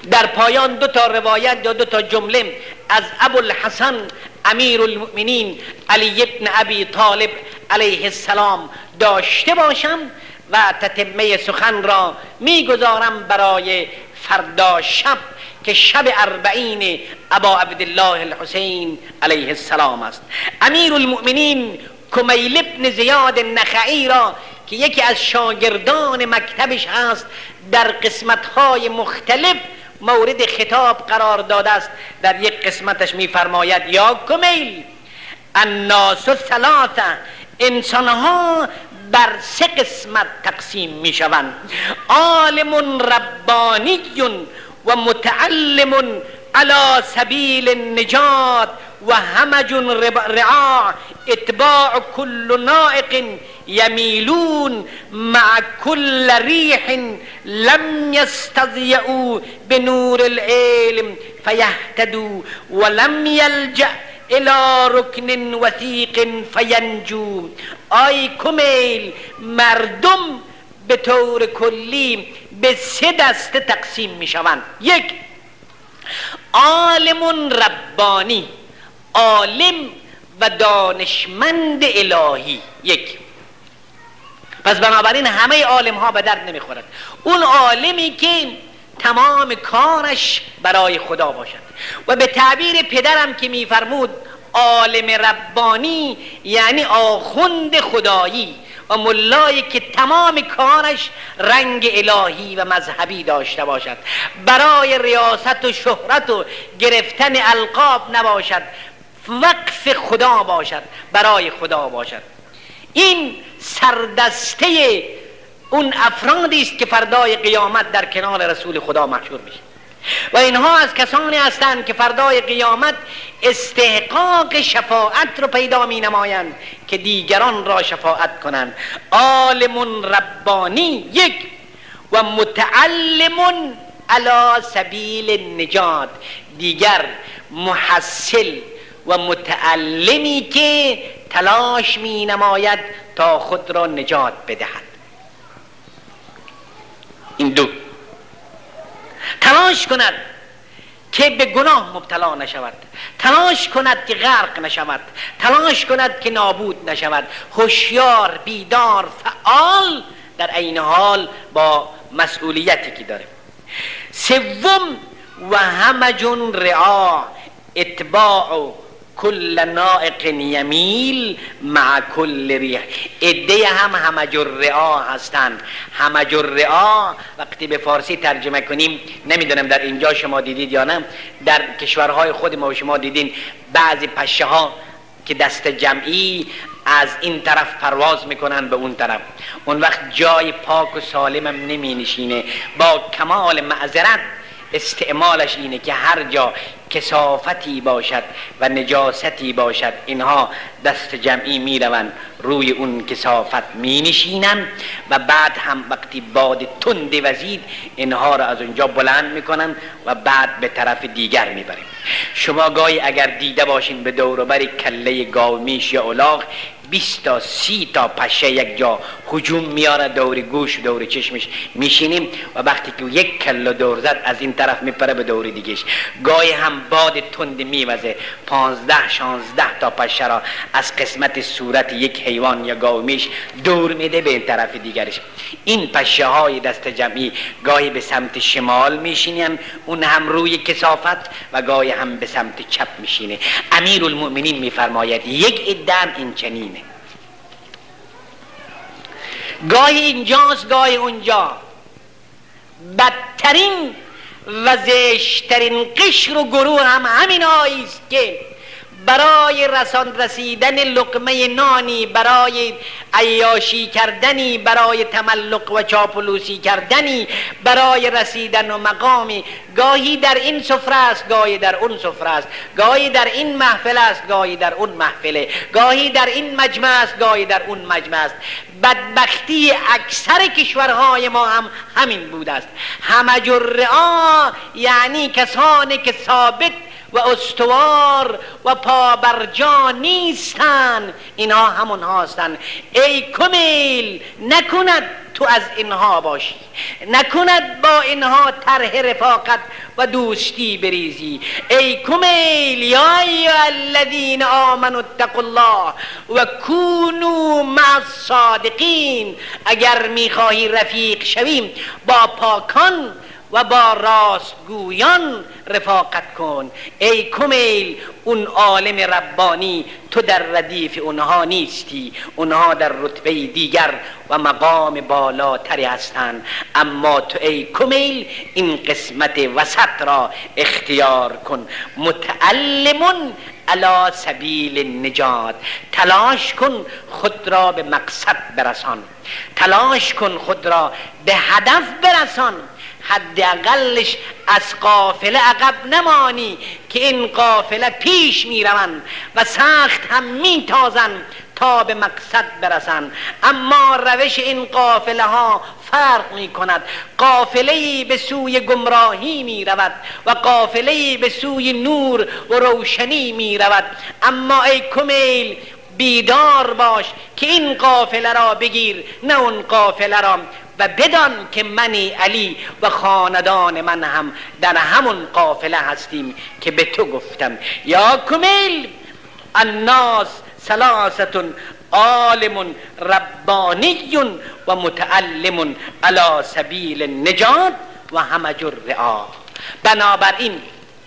در پایان دو تا روایت یا دو تا جمله از ابوالحسن امیر المؤمنین علی ابن ابی طالب علیه السلام داشته باشم و تتمه سخن را میگذارم برای فردا شب که شب 40 ابا عبدالله الحسین علیه السلام است. امیر المؤمنین کمیل ابن زیاد نخعی را که یکی از شاگردان مکتبش هست در قسمت‌های مختلف مورد خطاب قرار داده است. در یک قسمتش می‌فرماید یا کمیل الناس ثلاثه، انسانها بر 3 قسمت تقسیم میشوند: عالم ربانی و متعلم على سبیل النجات و همج رعاع اتباع كل نائق یمیلون مع كل ریح لم یستضیعوا بنور العلم فیهتدوا ولم یلجأ الى رکن وثیق فینجو. آی کمیل، مردم به طور کلی به 3 دسته تقسیم می شوند. 1 عالم ربانی، عالم و دانشمند الهی. 1 پس بنابراین همه عالم ها به درد نمی خورد. اون عالمی که تمام کارش برای خدا باشد و به تعبیر پدرم که میفرمود عالم ربانی یعنی آخوند خدایی و ملایی که تمام کارش رنگ الهی و مذهبی داشته باشد، برای ریاست و شهرت و گرفتن القاب نباشد، وقف خدا باشد، برای خدا باشد. این سردسته اون افرادی است که فردای قیامت در کنار رسول خدا محشور میشه و اینها از کسانی هستند که فردای قیامت استحقاق شفاعت رو پیدا می نمایند که دیگران را شفاعت کنند. عالم ربانی 1 و متعلم علی سبیل النجات، دیگر محصل و متعلمی که تلاش می نماید تا خود را نجات بدهد. این 2 تلاش کند که به گناه مبتلا نشود، تلاش کند که غرق نشود، تلاش کند که نابود نشود، هوشیار، بیدار، فعال، در عین حال با مسئولیتی که داره. 3 و همج رعاع اتباع کل نائق یمیل مع کل ریح. عده هم همج الرعاع هستند. همج الرعاع وقتی به فارسی ترجمه کنیم، نمیدونم در اینجا شما دیدید یا نه، در کشورهای خود ما شما دیدین بعضی پشه ها که دست جمعی از این طرف پرواز میکنن به اون طرف، اون وقت جای پاک و سالم هم نمی نشینه. با کمال معذرت استعمالش اینه که هر جا کثافتی باشد و نجاستی باشد اینها دست جمعی می روند روی اون کثافت می نشینن و بعد هم وقتی باد تند وزید اینها را از اونجا بلند میکنن و بعد به طرف دیگر میبریم. شما گاهی اگر دیده باشین به دور و بر کله گاومیش یا الاغ 20 تا 30 تا پشه یک جا هجوم میاره، دور گوش دور چشمش میشینیم و وقتی که یک کله دور زد از این طرف میپره به دور دیگهش. گاهی هم باد تند میوزه 15-16 تا پشه را از قسمت صورت یک حیوان یا گاومیش دور میده به این طرف دیگرش. این پشه های دست جمعی گاهی به سمت شمال میشینن، اون هم روی کثافت، و گاهی هم به سمت چپ میشینه. امیر المؤمنین میفرماید یک عده این چنینه، گاهی اینجاست گاهی اونجا. بدترین و زشترین قشر و گروه هم همین است که برای رسیدن لقمه نانی، برای عیاشی کردنی، برای تملق و چاپلوسی کردنی، برای رسیدن و مقامی، گاهی در این سفره است گاهی در اون سفره است، گاهی در این محفل است گاهی در اون محفله، گاهی در این مجمع است گاهی در اون مجمع است. بدبختی اکثر کشورهای ما هم همین بوده است. همج الرعاع یعنی کسانی که ثابت و استوار و پابرجا نیستن، اینها همون هاستن. ای کمیل نکند تو از اینها باشی، نکند با اینها طرح رفاقت و دوستی بریزی. ای کمیل یا ایها الذین آمنوا اتقوا الله و کونوا مع الصادقین، اگر میخواهی رفیق شویم با پاکان و با راستگویان رفاقت کن. ای کمیل اون عالم ربانی، تو در ردیف اونها نیستی، اونها در رتبه دیگر و مقام بالاتری هستند، اما تو ای کمیل این قسمت وسط را اختیار کن. متعلم علی سبیل النجات، تلاش کن خود را به مقصد برسان، تلاش کن خود را به هدف برسان. حداقلش از قافله عقب نمانی که این قافله پیش میروند و سخت هم میتازند تا به مقصد برسند، اما روش این قافله ها فرق می کند. قافله‌ای به سوی گمراهی می رود و قافله‌ای به سوی نور و روشنی می رود. اما ای کمیل بیدار باش که این قافله را بگیر نه اون قافله را، و بدان که منی علی و خاندان من هم در همون قافله هستیم که به تو گفتم. یا کمیل الناس ثلاثه عالم ربانی و متعلم علی سبیل النجات و همج الرعا. بنابراین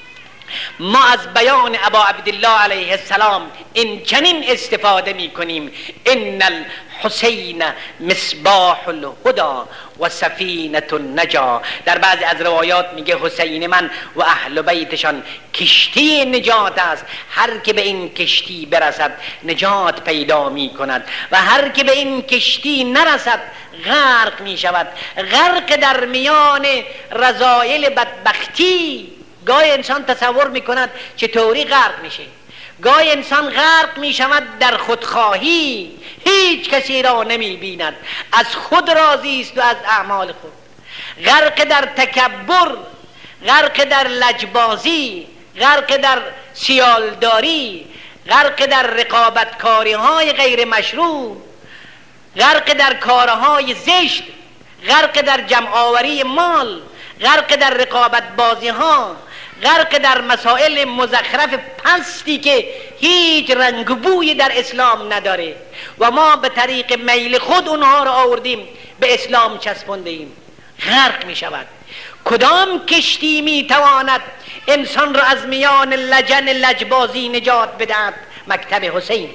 ما از بیان ابا عبدالله علیه السلام این چنین استفاده می کنیم: ان الحسین مصباح الهدى و سفینه النجا. در بعضی از روایات میگه حسین من و اهل بیتشان کشتی نجات است، هر که به این کشتی برسد نجات پیدا می کند و هر که به این کشتی نرسد غرق می شود. غرق در میان رذایل بدبختی. گاهی انسان تصور میکند چطوری غرق میشه. گاهی انسان غرق میشود در خودخواهی، هیچ کسی را نمیبیند، از خود راضی است و از اعمال خود. غرق در تکبر، غرق در لجبازی، غرق در سیالداری، غرق در رقابتکاری های غیر مشروع، غرق در کارهای زشت، غرق در جمع آوری مال، غرق در رقابت بازی ها، غرق در مسائل مزخرف پستی که هیچ رنگ و بویی در اسلام نداره و ما به طریق میل خود اونها رو آوردیم به اسلام چسبونده ایم. غرق می شود. کدام کشتی می تواند انسان را از میان لجن لجبازی نجات بدهد؟ مکتب حسین.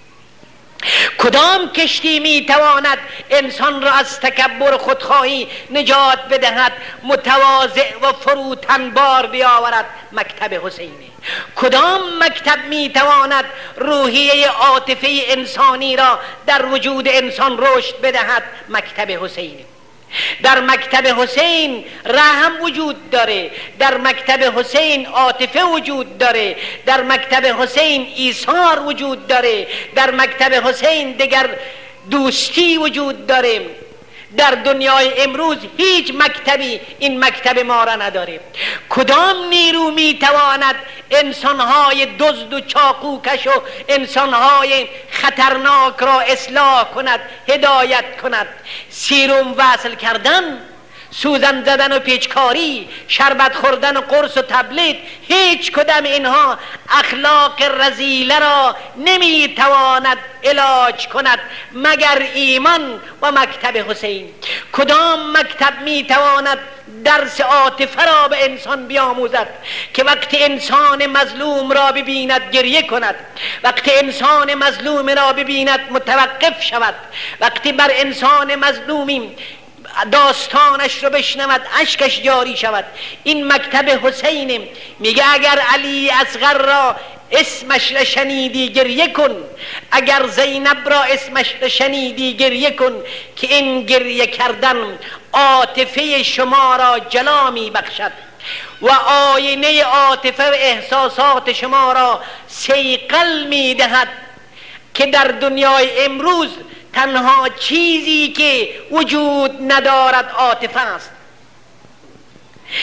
کدام کشتی می تواند انسان را از تکبر خودخواهی نجات بدهد، متواضع و فروتنبار بیاورد؟ مکتب حسینه. کدام مکتب می تواند روحیه عاطفه انسانی را در وجود انسان رشد بدهد؟ مکتب حسینه. در مکتب حسین رحم وجود داره، در مکتب حسین عاطفه وجود داره، در مکتب حسین ایثار وجود داره، در مکتب حسین دیگر دوستی وجود داره. در دنیای امروز هیچ مکتبی این مکتب ما را نداره. کدام نیرو میتواند انسانهای دزد و چاقوکش و انسانهای خطرناک را اصلاح کند، هدایت کند؟ سیروم وصل کردن، سوزن زدن و پیچکاری، شربت خوردن و قرص و تبلیغ، هیچ کدام اینها اخلاق رذیله را نمیتواند علاج کند مگر ایمان و مکتب حسین. کدام مکتب میتواند درس عاطفه را به انسان بیاموزد که وقتی انسان مظلوم را ببیند گریه کند، وقتی انسان مظلوم را ببیند متوقف شود، وقتی بر انسان مظلومی داستانش رو بشنود اشکش جاری شود؟ این مکتب حسین. میگه اگر علی اصغر را اسمش را شنیدی گریه کن، اگر زینب را اسمش را شنیدی گریه کن، که این گریه کردن عاطفه شما را جلا می بخشد و آینه عاطفه و احساسات شما را صیقل می دهد که در دنیای امروز تنها چیزی که وجود ندارد عاطفه است. این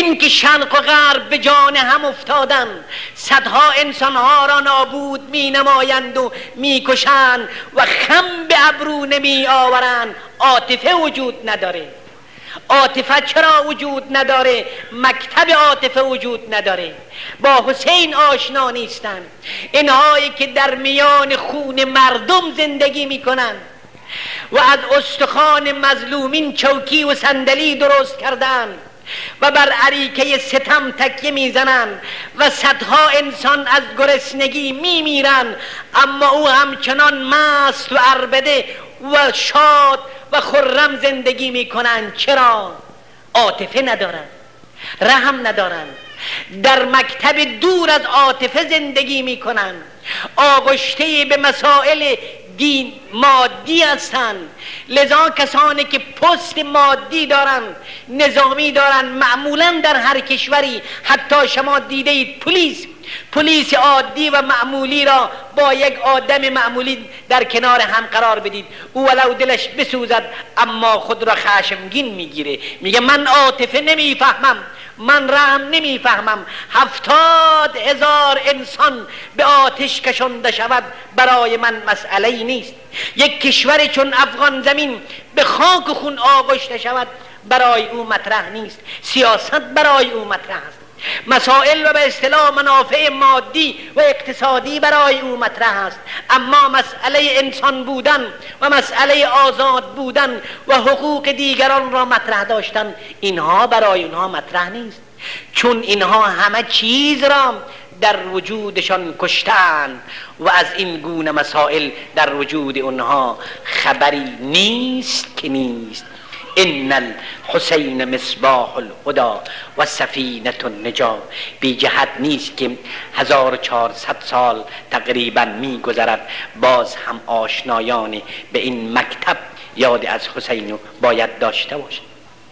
این که شرق و غرب به جان هم افتادن، صدها انسانها را نابود می نمایند و می کشند و خم به ابرو نمی آورند، عاطفه وجود نداره. عاطفه چرا وجود نداره؟ مکتب عاطفه وجود نداره. با حسین آشنا نیستن. اینهایی که در میان خون مردم زندگی میکنن و از استخوان مظلومین چوکی و صندلی درست کردن و بر اریکه ستم تکیه میزنن و صدها انسان از گرسنگی میمیرن، اما او همچنان مست و عربده و شاد و خرم زندگی میکنن. چرا؟ عاطفه ندارن، رحم ندارن، در مکتب دور از عاطفه زندگی میکنن، آغشته به مسائل دین مادی هستند. لذا کسانی که پست مادی دارن، نظامی دارن، معمولا در هر کشوری، حتی شما دیده اید پلیس عادی و معمولی را با یک آدم معمولی در کنار هم قرار بدید، او ولو دلش بسوزد اما خود را خشمگین میگیره، میگه من عاطفه نمیفهمم، من رحم نمیفهمم. 70,000 انسان به آتش کشانده شود برای من مسئله نیست. یک کشور چون افغان زمین به خاک و خون آغشته شود برای او مطرح نیست. سیاست برای او مطرح است، مسائل و به اصطلاح منافع مادی و اقتصادی برای او مطرح است، اما مسئله انسان بودن و مسئله آزاد بودن و حقوق دیگران را مطرح داشتن، اینها برای اونها مطرح نیست، چون اینها همه چیز را در وجودشان کشتن و از این گونه مسائل در وجود اونها خبری نیست که نیست. ان الحسین مصباح الهدی و سفینة النجاة. بی جهت نیست که 1400 سال تقریبا می گذرد باز هم آشنایان به این مکتب یاد از حسین باید داشته باشد.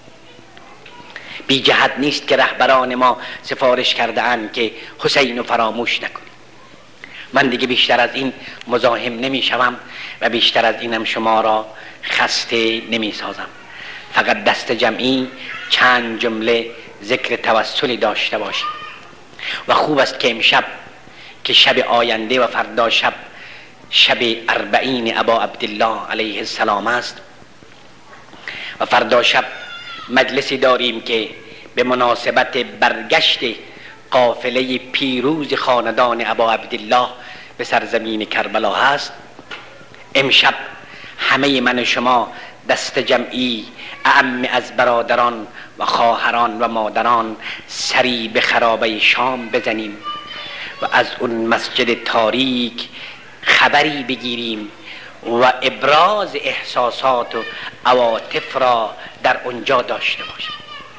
بی جهت نیست که رهبران ما سفارش کرده اند که حسین فراموش نکنید. من دیگه بیشتر از این مزاحم نمی شوم و بیشتر از اینم شما را خسته نمی سازم. فقط دست جمعی چند جمله ذکر توسلی داشته باشیم و خوب است که امشب که شب آینده و فردا شب 40 ابا عبدالله علیه السلام است و فردا شب مجلسی داریم که به مناسبت برگشت قافله پیروز خاندان ابا عبدالله به سرزمین کربلا هست. امشب همه من و شما دست جمعی اعم از برادران و خواهران و مادران سری به خرابه شام بزنیم و از اون مسجد تاریک خبری بگیریم و ابراز احساسات و عواطف را در اونجا داشته باشیم.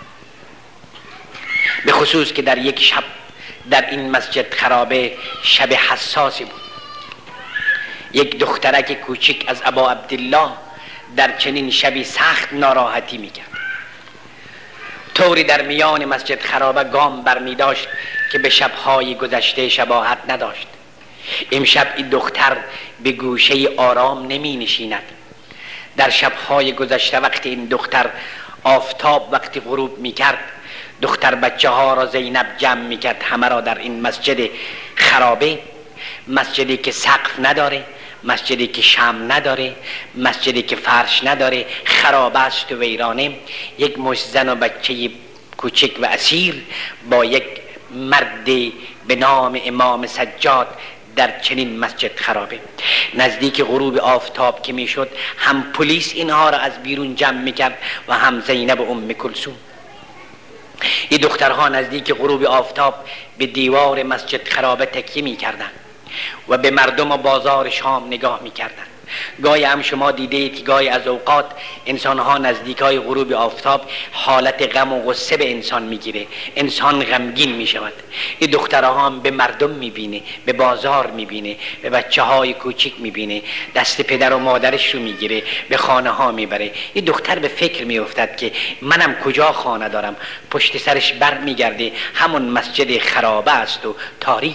به خصوص که در یک شب در این مسجد خرابه شب حساسی بود. یک دخترک کوچک از ابا عبدالله در چنین شبی سخت ناراحتی میکرد، طوری در میان مسجد خرابه گام برمی داشت که به شبهای گذشته شباهت نداشت. امشب این دختر به گوشه آرام نمی نشیند. در شبهای گذشته وقتی این دختر آفتاب وقتی غروب میکرد، دختر بچه ها را زینب جمع میکرد، همه را در این مسجد خرابه، مسجدی که سقف نداره، مسجدی که شم نداره، مسجدی که فرش نداره، خرابه است و ویرانه، یک مشت زن و بچه کوچک و اسیر با یک مرد به نام امام سجاد در چنین مسجد خرابه. نزدیک غروب آفتاب که میشد هم پلیس اینها را از بیرون جمع میکرد و هم زینب و ام کلثوم. این دخترها نزدیک غروب آفتاب به دیوار مسجد خرابه تکیه میکردند و به مردم و بازار شام نگاه میکردند. گاهی هم شما دیدید که گاهی از اوقات انسانها نزدیکای غروب آفتاب حالت غم و غصه به انسان میگیره، انسان غمگین میشود. این دخترها هم به مردم میبینه، به بازار میبینه، به بچه های کوچک میبینه، دست پدر و مادرش رو میگیره، به خانه ها میبره. این دختر به فکر میافتد که منم کجا خانه دارم، پشت سرش بر میگرده همون مسجد خرابه است و تاریک.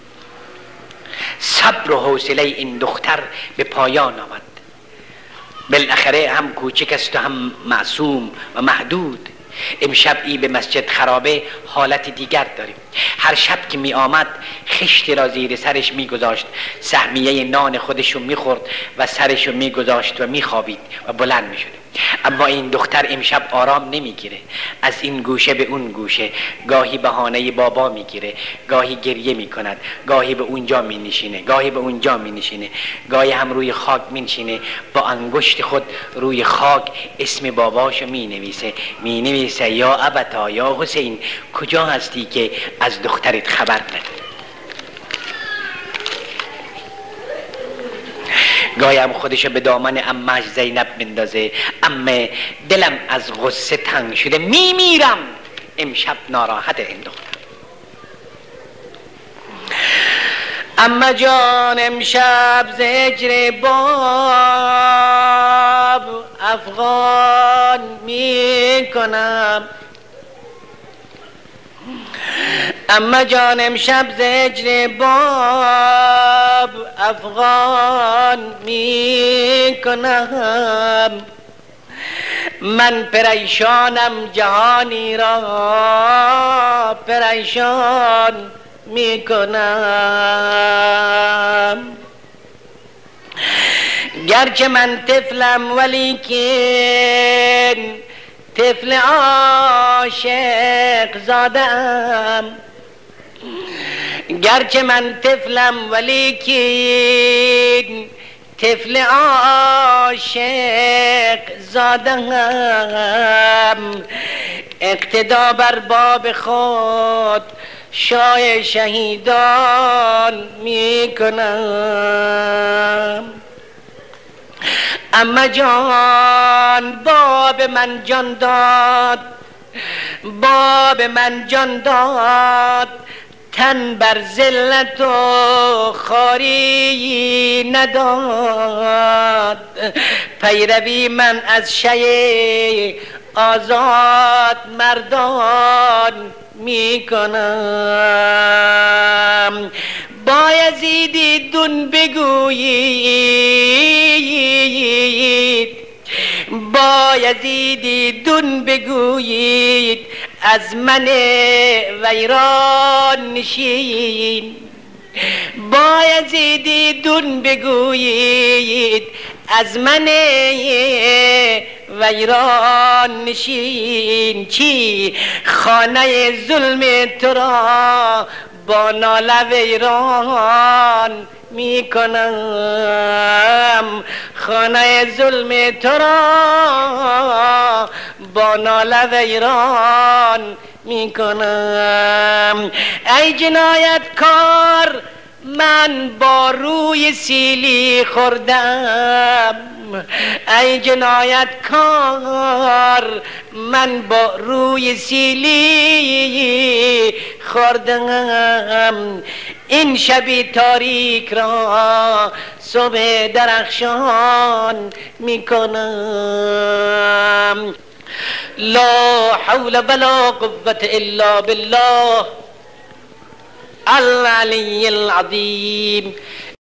صبر و حوصله این دختر به پایان آمد. بالاخره هم کوچک است و هم معصوم و محدود. امشب ای به مسجد خرابه حالت دیگر داریم. هر شب که می آمد خشتی را زیر سرش می گذاشت، سهمیه نان خودشو می خورد و سرشو می گذاشت و می خوابید و بلند می شد. اما این دختر امشب آرام نمیگیره، از این گوشه به اون گوشه، گاهی بهانه بابا میگیره، گاهی گریه میکند، گاهی به اونجا مینشینه، گاهی به اونجا مینشینه، گاهی هم روی خاک مینشینه، با انگشت خود روی خاک اسم باباشو مینویسه یا ابتا یا حسین کجا هستی که از دخترت خبر نداری. گاهی هم خودشو به دامن عمه‌اش زینب مندازه، عمه دلم از غصه تنگ شده میمیرم. امشب ناراحت این دختر. عمه جان امشب زجر باب افغان میکنم، عمه جان امشب زجر باب افغان میکنم، من پریشانم جهانی را پریشان میکنم. گرچه من طفلم ولیکن طفل عاشق زادم، گرچه من طفلم ولیکن طفل عاشق زادم، اقتدا بر باب خود شاه شهیدان میکنم. اما جان باب من جان داد، باب من جان داد، تن بر ذلت و خواری نداد، پیروی من از شیء آزاد مردان میکنم. بایزیدی دون بگویید، بایزیدی دون بگویید، از من ویران نشین، بایزیدی دون بگویید، از من ویران نشین. چی خانه ظلم تو را با ناله ویران میکنم، خانه ظلم تو را با ناله ویران میکنم. ای جنایت کار من با روی سیلی خوردم، ای جنایت کار من با روی سیلی خوردم، این شبی تاریک را صبح درخشان میکنم. لا حول ولا قوة الا بالله العلی العظیم.